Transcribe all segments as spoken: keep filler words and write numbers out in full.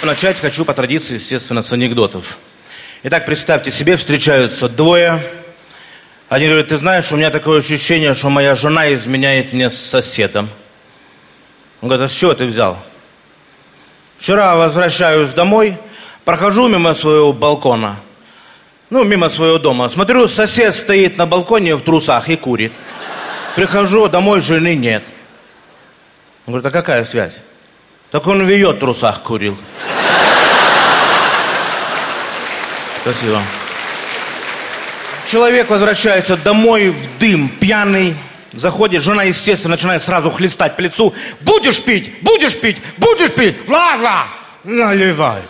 начать хочу по традиции, естественно, с анекдотов. Итак, представьте себе, встречаются двое. Один говорит: ты знаешь, у меня такое ощущение, что моя жена изменяет мне с соседом. Он говорит: а с чего ты взял? Вчера возвращаюсь домой, прохожу мимо своего балкона, ну, мимо своего дома. Смотрю, сосед стоит на балконе в трусах и курит. Прихожу домой, жены нет. Он говорит: а какая связь? Так он в ее трусах курил. Спасибо. Человек возвращается домой в дым, пьяный. Заходит, жена, естественно, начинает сразу хлестать по лицу. Будешь пить, будешь пить, будешь пить. Ладно, наливай.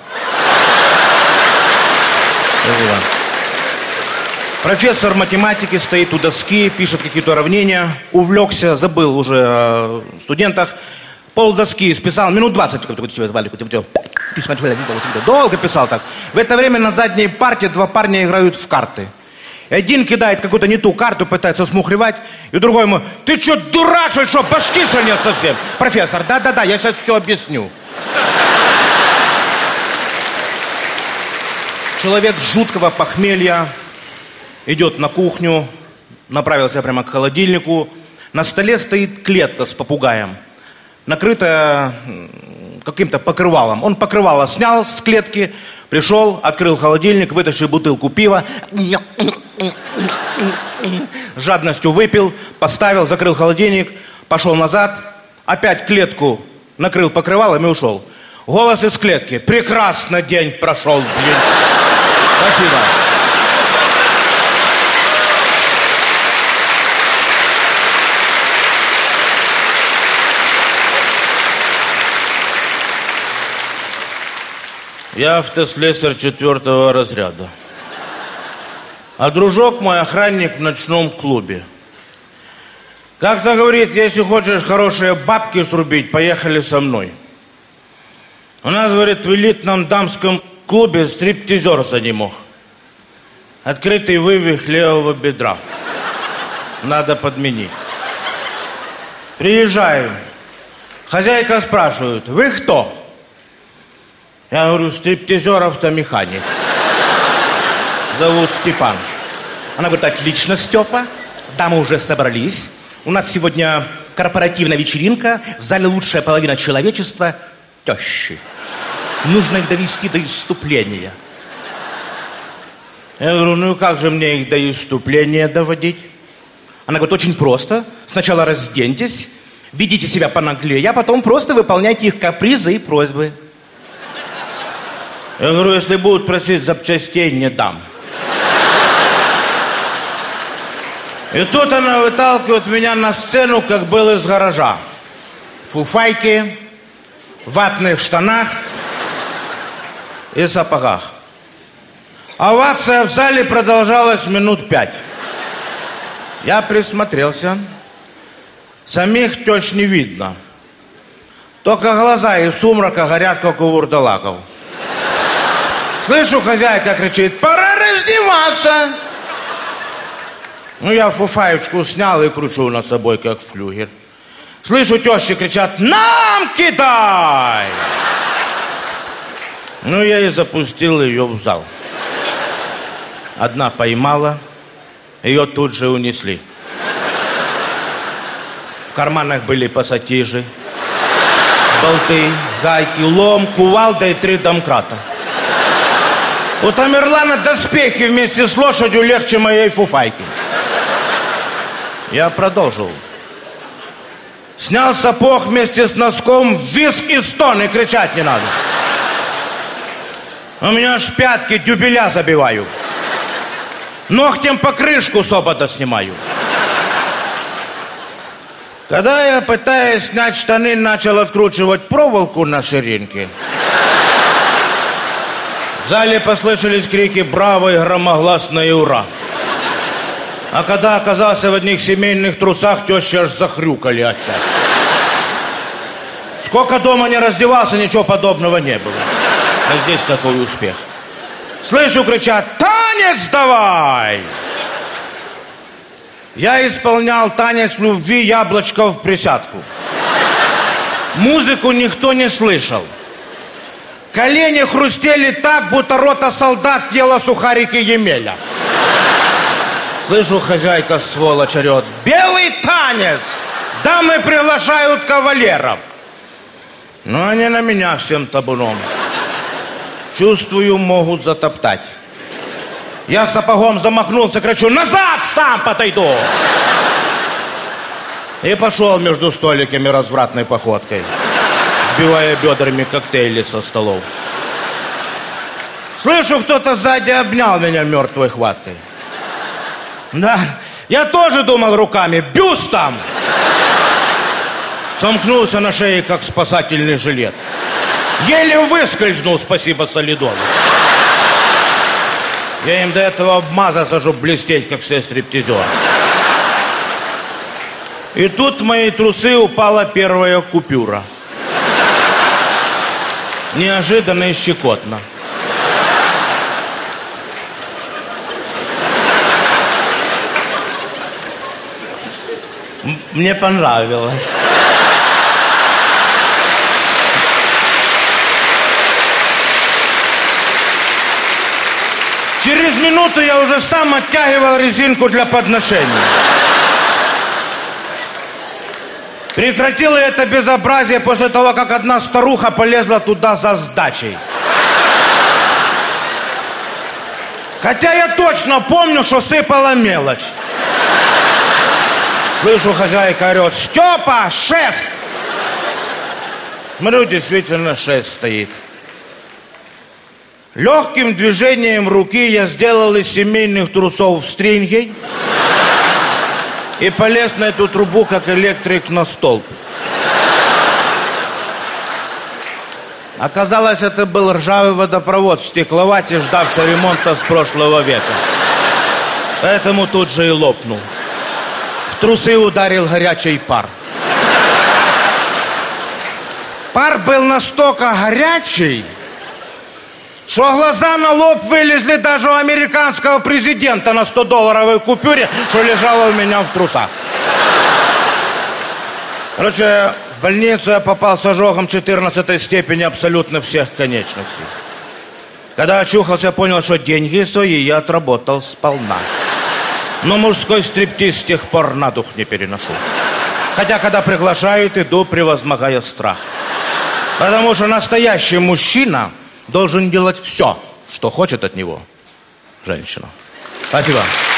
Спасибо. Профессор математики стоит у доски, пишет какие-то уравнения. Увлекся, забыл уже о студентах. Пол доски списал, минут двадцать. Долго писал так. В это время на задней парте два парня играют в карты. И один кидает какую-то не ту карту, пытается смухлевать, и другой ему: ты что, дурак, что, что, башки, что нет совсем? Профессор: да-да-да, я сейчас все объясню. Человек жуткого похмелья идет на кухню, направился прямо к холодильнику. На столе стоит клетка с попугаем, накрытая каким-то покрывалом. Он покрывало снял с клетки, пришел, открыл холодильник, вытащил бутылку пива, жадностью выпил, поставил, закрыл холодильник, пошел назад, опять клетку накрыл покрывалом и ушел. Голос из клетки: прекрасно день прошел, блин. Спасибо. Я автослесарь четвертого разряда. А дружок мой охранник в ночном клубе. Как-то говорит: если хочешь хорошие бабки срубить, поехали со мной. У нас, говорит, в элитном дамском клубе стриптизер за не мог. Открытый вывих левого бедра. Надо подменить. Приезжаю. Хозяйка спрашивает: вы кто? Я говорю: стриптизер автомеханик. Зовут Степан. Она говорит: отлично, Степа. Дамы уже собрались. У нас сегодня корпоративная вечеринка. В зале лучшая половина человечества — тещи. Нужно их довести до исступления. Я говорю: ну как же мне их до исступления доводить? Она говорит: очень просто. Сначала разденьтесь, ведите себя понаглее, а потом просто выполняйте их капризы и просьбы. Я говорю: если будут просить запчастей, не дам. И тут она выталкивает меня на сцену, как был из гаража. В фуфайке, ватных штанах и сапогах. Овация в зале продолжалась минут пять. Я присмотрелся. Самих тещ не видно. Только глаза из сумрака горят, как у вурдалаков. Слышу, хозяйка кричит: пора раздеваться. Ну, я фуфаечку снял и кручу на собой, как флюгер. Слышу, тещи кричат: нам кидай! Ну, я и запустил ее в зал. Одна поймала, ее тут же унесли. В карманах были пассатижи, болты, гайки, лом, кувалда и три домкрата. У Тамерлана доспехи вместе с лошадью легче моей фуфайки. Я продолжил. Снял сапог вместе с носком, визг и стон, и кричать не надо. У меня аж пятки дюбеля забиваю. Ногтем покрышку с обода снимаю. Когда я, пытаясь снять штаны, начал откручивать проволоку на ширинке, в зале послышались крики «Браво!» и громогласное «Ура!». А когда оказался в одних семейных трусах, тещи аж захрюкали от счастья. Сколько дома не раздевался, ничего подобного не было. А здесь такой успех. Слышу, кричат: танец давай! Я исполнял танец любви «Яблочко в присядку». Музыку никто не слышал. Колени хрустели так, будто рота солдат ела сухарики Емеля. Слышу, хозяйка сволочь орет: белый танец! Дамы приглашают кавалеров. Но они на меня всем табуном. Чувствую, могут затоптать. Я сапогом замахнулся, кричу: назад, сам подойду! И пошел между столиками развратной походкой, сбивая бедрами коктейли со столов. Слышу, кто-то сзади обнял меня мертвой хваткой. Да, я тоже думал руками: бюстом! Сомкнулся на шее, как спасательный жилет. Еле выскользнул, спасибо солидону. Я им до этого обмазался, чтобы блестеть, как все стриптизеры. И тут в мои трусы упала первая купюра. Неожиданно и щекотно. Мне понравилось. Через минуту я уже сам оттягивал резинку для подношения. Прекратила это безобразие после того, как одна старуха полезла туда за сдачей. Хотя я точно помню, что сыпала мелочь. Слышу, хозяйка орет: Степа, шест! Смотрю, действительно шест стоит. Легким движением руки я сделал из семейных трусов стринги и полез на эту трубу, как электрик на столб. Оказалось, это был ржавый водопровод в стекловате, ждавший ремонта с прошлого века. Поэтому тут же и лопнул. В трусы ударил горячий пар. Пар был настолько горячий, что глаза на лоб вылезли даже у американского президента на стодолларовой купюре, что лежала у меня в трусах. Короче, в больницу я попал с ожогом четырнадцатой степени абсолютно всех конечностей. Когда очухался, я понял, что деньги свои я отработал сполна. Но мужской стриптиз с тех пор на дух не переношу. Хотя, когда приглашают, иду, превозмогая страх. Потому что настоящий мужчина должен делать все, что хочет от него женщина. Спасибо.